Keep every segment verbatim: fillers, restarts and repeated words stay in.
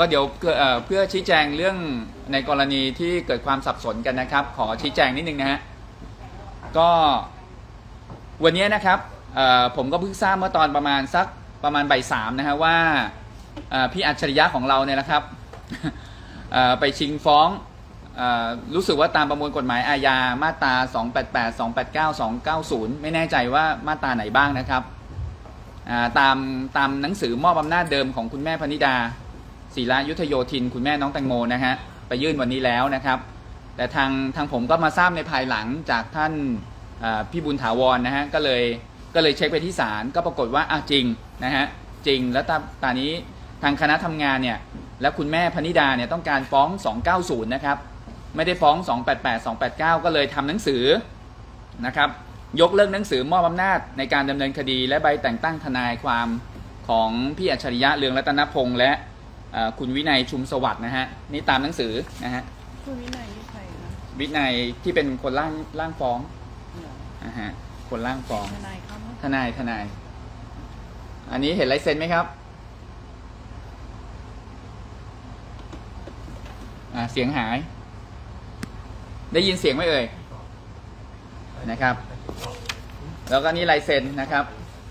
ก็เดี๋ยวเพื่อชี้แจงเรื่องในกรณีที่เกิดความสับสนกันนะครับขอชี้แจงนิดนึงนะฮะก็วันนี้นะครับผมก็เพิ่งทราบเมื่อตอนประมาณสักประมาณบ่ายสามนะฮะว่าพี่อัจฉริยะของเราเนี่ยนะครับไปชิงฟ้องรู้สึกว่าตามประมวลกฎหมายอาญามาตราสองแปดแปด สองแปดเก้า สองเก้าศูนย์ไม่แน่ใจว่ามาตราไหนบ้างนะครับตามตามหนังสือมอบอำนาจเดิมของคุณแม่พนิดาศิระยุทธโยธินคุณแม่น้องแตงโมนะฮะไปยื่นวันนี้แล้วนะครับแต่ทางทางผมก็มาทราบในภายหลังจากท่านพี่บุญถาวรนะฮะก็เลยก็เลยเช็คไปที่ศาลก็ปรากฏว่าอ่ะจริงนะฮะจริงแล้วตอนนี้ทางคณะทำงานเนี่ยและคุณแม่พนิดาเนี่ยต้องการฟ้องสองเก้าศูนย์นะครับไม่ได้ฟ้องสองแปดแปด สองแปดเก้าก็เลยทำหนังสือนะครับยกเลิกหนังสือมอบอำนาจในการดำเนินคดีและใบแต่งตั้งทนายความของพี่อัจฉริยะเรืองรัตนพงษ์และคุณวินัยชุมสวัสดิ์นะฮะนี่ตามหนังสือนะฮะคุณวินัยนี่ใครนะวินัยที่เป็นคนร่างร่างฟ้องนะฮะคนร่างฟ้องทนายเขาทนายทนายอันนี้เห็นลายเซ็นไหมครับอ่าเสียงหายได้ยินเสียงไหมเอ่ยนะครับแล้วก็นี่ลายเซ็นนะครับ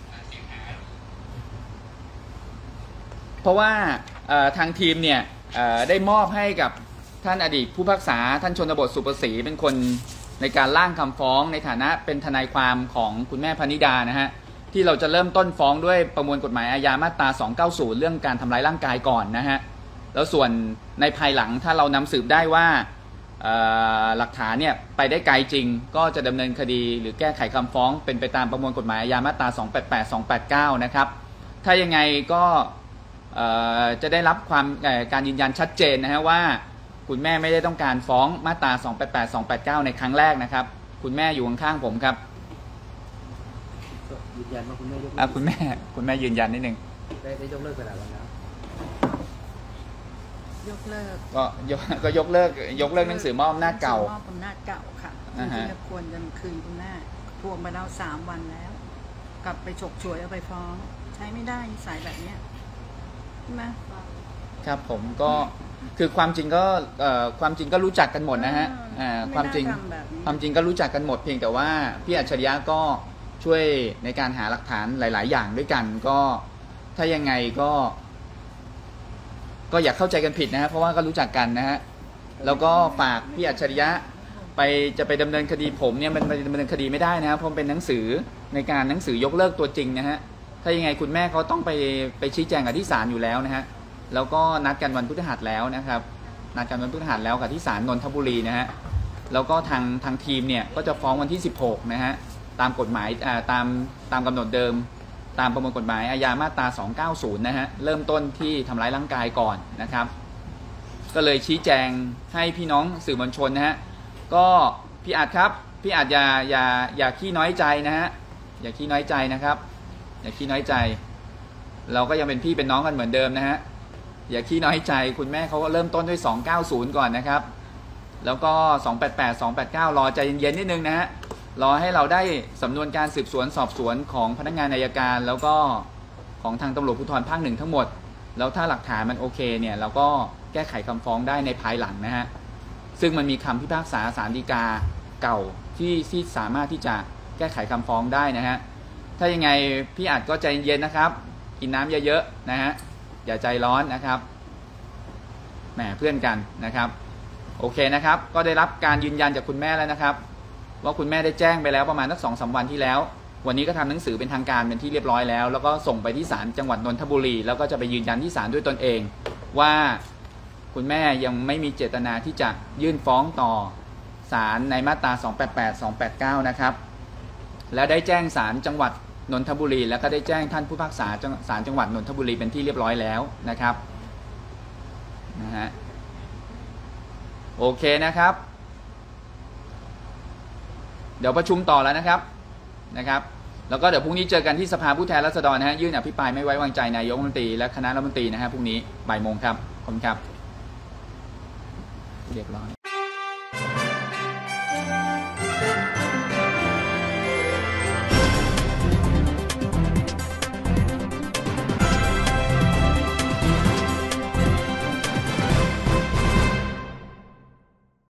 เพราะว่าทางทีมเนี่ยได้มอบให้กับท่านอดีตผู้พิพากษาท่านชนบทสุประศรีเป็นคนในการร่างคำฟ้องในฐานะเป็นทนายความของคุณแม่พนิดานะฮะที่เราจะเริ่มต้นฟ้องด้วยประมวลกฎหมายอาญามาตราสองเก้าศูนย์เรื่องการทำร้ายร่างกายก่อนนะฮะแล้วส่วนในภายหลังถ้าเรานำสืบได้ว่าหลักฐานเนี่ยไปได้ไกลจริงก็จะดำเนินคดีหรือแก้ไขคำฟ้องเป็นไปตามประมวลกฎหมายอาญามาตราสองแปดแปด สองแปดเก้านะครับถ้ายังไงก็จะได้รับความการยืนยันชัดเจนนะฮะว่าคุณแม่ไม่ได้ต้องการฟ้องมาตราสองแปดแปด สองแปดเก้าในครั้งแรกนะครับคุณแม่อยู่ข้างๆผมครับยืนยันว่าคุณแม่ยกเลิกคุณแม่คุณแม่ยืนยันนิดนึงได้ได้ยกเลิกไปแล้วนะยกเลิกก็ยกก็ยกเลิกยกเลิกหนังสือมอบอำนาจเก่ามอบอำนาจเก่าค่ะจริงๆควรจะคืนคุณแม่ทวงไปแล้วสามวันแล้วกลับไปฉกฉวยเอาไปฟ้องใช้ไม่ได้สายแบบเนี้ยใช่ไหมครับผมก็คือความจริงก็ความจริงก็รู้จักกันหมดนะฮะความจริงความจริงก็รู้จักกันหมดเพียงแต่ว่าพี่อัจฉริยะก็ช่วยในการหาหลักฐานหลายๆอย่างด้วยกันก็ถ้ายังไงก็ก็อย่าเข้าใจกันผิดนะฮะเพราะว่าก็รู้จักกันนะฮะแล้วก็ฝากพี่อัจฉริยะไปจะไปดำเนินคดีผมเนี่ยมันดำเนินคดีไม่ได้นะครับเพราะเป็นหนังสือในการหนังสือยกเลิกตัวจริงนะฮะถ้ายังไงคุณแม่เขาต้องไปไปชี้แจงกับที่ศาลอยู่แล้วนะฮะแล้วก็นัดกันวันพฤหัสแล้วนะครับนัดกันวันพฤหัสแล้วกับที่ศาลนนทบุรีนะฮะแล้วก็ทางทางทีมเนี่ยก็จะฟ้องวันที่สิบหกนะฮะตามกฎหมายตามตามกำหนดเดิมตามประมวลกฎหมายอาญามาตราสองเก้าศูนย์นะฮะเริ่มต้นที่ทำร้ายร่างกายก่อนนะครับก็เลยชี้แจงให้พี่น้องสื่อมวลชนนะฮะก็พี่อาจครับพี่อาจอย่าอย่าอย่าขี้น้อยใจนะฮะอย่าขี้น้อยใจนะครับอย่าขี้น้อยใจเราก็ยังเป็นพี่เป็นน้องกันเหมือนเดิมนะฮะอย่าขี้น้อยใจคุณแม่เขาก็เริ่มต้นด้วยสองเก้าศูนย์ก่อนนะครับแล้วก็สองแปดแปด สองแปดเก้ารอใจเย็นๆนิดนึงนะฮะรอให้เราได้สำนวนการสืบสวนสอบสวนของพนักงานอัยการแล้วก็ของทางตำรวจภูธรภาคหนึ่งทั้งหมดแล้วถ้าหลักฐานมันโอเคเนี่ยเราก็แก้ไขคำฟ้องได้ในภายหลังนะฮะซึ่งมันมีคำพิพากษาศาลฎีกาเก่าที่ที่สามารถที่จะแก้ไขคำฟ้องได้นะฮะถ้ายังไงพี่อาจก็ใจเย็นนะครับกินน้ำเยอะๆนะฮะอย่าใจร้อนนะครับแหมเพื่อนกันนะครับโอเคนะครับก็ได้รับการยืนยันจากคุณแม่แล้วนะครับว่าคุณแม่ได้แจ้งไปแล้วประมาณสักสองสามวันที่แล้ววันนี้ก็ทำหนังสือเป็นทางการเป็นที่เรียบร้อยแล้วแล้วก็ส่งไปที่ศาลจังหวัดนนทบุรีแล้วก็จะไปยืนยันที่ศาลด้วยตนเองว่าคุณแม่ยังไม่มีเจตนาที่จะยื่นฟ้องต่อศาลในมาตราสองแปดแปด สองแปดเก้านะครับและได้แจ้งศาลจังหวัดนนทบุรีแล้วก็ได้แจ้งท่านผู้พิพากษาศาลจังหวัดนนทบุรีเป็นที่เรียบร้อยแล้วนะครับนะฮะโอเคนะครับเดี๋ยวประชุมต่อแล้วนะครับนะครับแล้วก็เดี๋ยวพรุ่งนี้เจอกันที่สภาผู้แทนราษฎรนะฮะยื่นอภิปรายไม่ไว้วางใจนายกรัฐมนตรีและคณะรัฐมนตรีนะฮะพรุ่งนี้บ่ายโมงครับขอบคุณครับเรียบร้อย